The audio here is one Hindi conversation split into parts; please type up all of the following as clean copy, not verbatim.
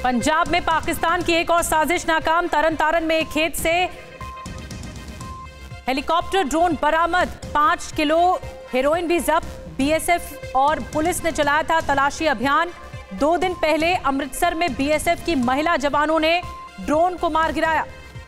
पंजाब में पाकिस्तान की एक और साजिश नाकाम। तरन में एक खेत से हेलीकॉप्टर ड्रोन बरामद, 5 किलो हेरोइन भी जब्त। बीएसएफ और पुलिस ने चलाया था तलाशी अभियान। 2 दिन पहले अमृतसर में बीएसएफ की महिला जवानों ने ड्रोन को मार गिराया।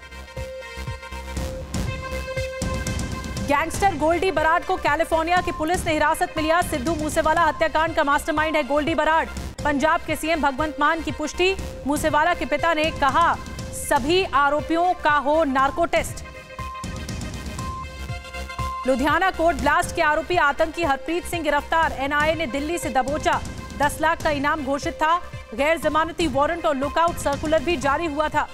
गैंगस्टर गोल्डी बराड़ को कैलिफोर्निया की पुलिस ने हिरासत में लिया। सिद्धू मूसेवाला हत्याकांड का मास्टरमाइंड है गोल्डी बराड़। पंजाब के सीएम भगवंत मान की पुष्टि। मूसेवाला के पिता ने कहा सभी आरोपियों का हो narco test. Ludhiana court blast के आरोपी आतंकी हरप्रीत सिंह गिरफ्तार। एनआईए ने दिल्ली से दबोचा। 10 लाख का इनाम घोषित था। गैर जमानती वारंट और लुकआउट सर्कुलर भी जारी हुआ था।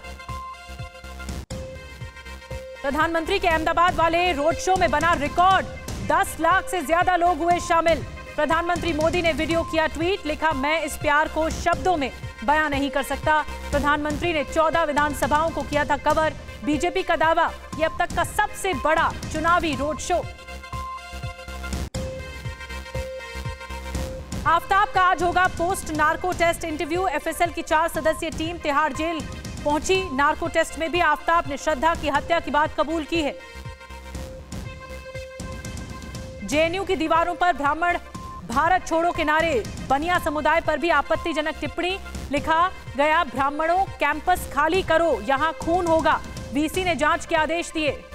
प्रधानमंत्री के अहमदाबाद वाले रोड शो में बना रिकॉर्ड, 10 लाख से ज्यादा लोग हुए शामिल। प्रधानमंत्री मोदी ने वीडियो किया ट्वीट, लिखा मैं इस प्यार को शब्दों में बयां नहीं कर सकता। प्रधानमंत्री ने 14 विधानसभाओं को किया था कवर। बीजेपी का दावा, यह अब तक का सबसे बड़ा चुनावी रोड शो। आफ्ताब का आज होगा post narco test interview. FSL की 4 सदस्यीय टीम तिहाड़ जेल पहुंची। नार्को टेस्ट में भी आफ्ताब ने श्रद्धा की हत्या की बात कबूल की है। जेएनयू की दीवारों पर ब्राह्मण भारत छोड़ो के नारे, बनिया समुदाय पर भी आपत्तिजनक टिप्पणी, लिखा गया ब्राह्मणों कैंपस खाली करो, यहां खून होगा। वीसी ने जांच के आदेश दिए।